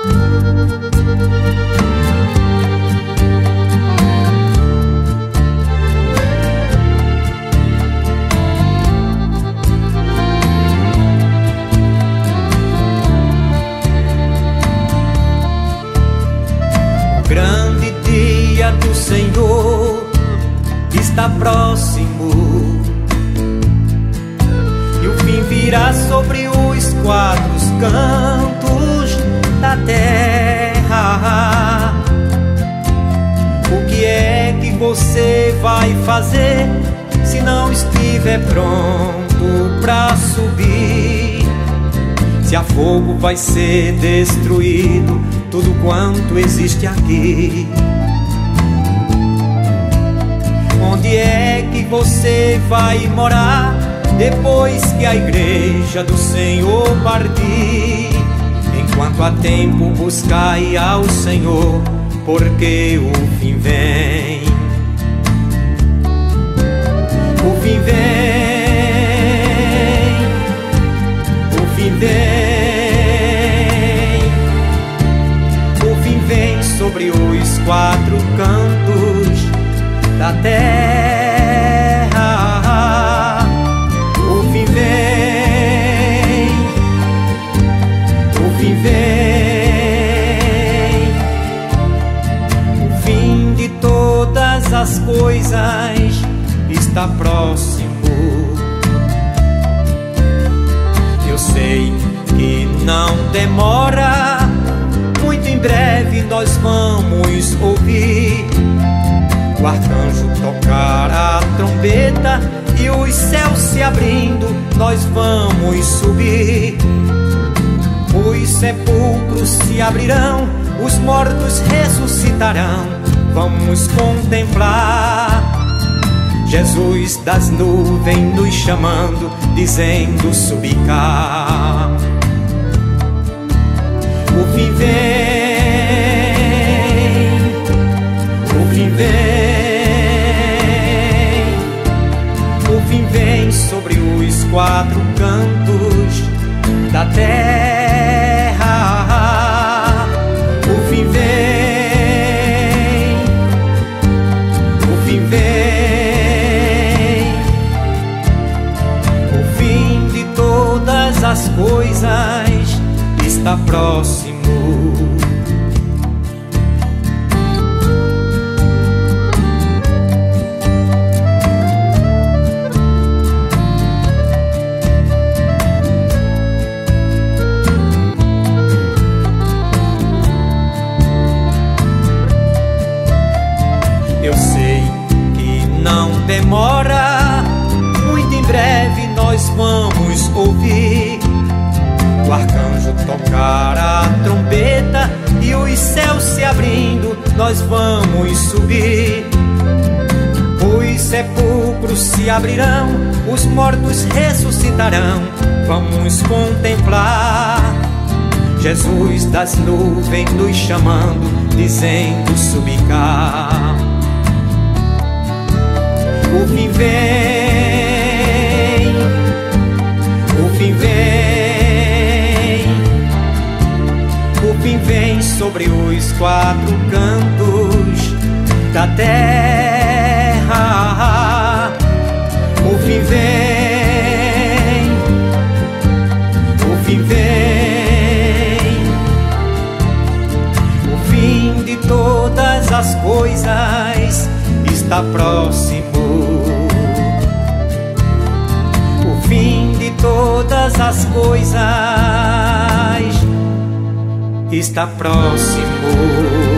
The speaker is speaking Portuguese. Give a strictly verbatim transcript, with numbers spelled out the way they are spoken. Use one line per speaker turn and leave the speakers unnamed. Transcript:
Grande dia do Senhor está próximo, e o fim virá sobre os quatro cantos da terra. O que é que você vai fazer se não estiver pronto para subir? Se a fogo vai ser destruído tudo quanto existe aqui. Onde é que você vai morar depois que a igreja do Senhor partir? Enquanto há tempo, buscai ao Senhor, porque o fim vem. O fim vem. O fim vem. Sobre os quatro cantos da terra, o fim vem, o fim vem, o fim de todas as coisas está próximo. Eu sei que não demora, muito em breve nós vamos ouvir o arcanjo tocar a trombeta e os céus se abrindo, nós vamos subir. Os sepulcros se abrirão, os mortos ressuscitarão, vamos contemplar Jesus das nuvens nos chamando, dizendo: subi cá. O fim vem, o fim vem, o fim vem sobre os quatro cantos da terra. O fim vem, o fim vem, o fim de todas as coisas está próximo. Eu sei que não demora, muito em breve nós vamos ouvir o arcanjo tocar a trombeta e os céus se abrindo, nós vamos subir. Os sepulcros se abrirão, os mortos ressuscitarão, vamos contemplar Jesus das nuvens nos chamando, dizendo: subi cá. O fim vem, o fim vem, o fim vem sobre os quatro cantos da terra. O fim vem, o fim vem, o fim de todas as coisas está próximo. O fim de todas as coisas está próximo.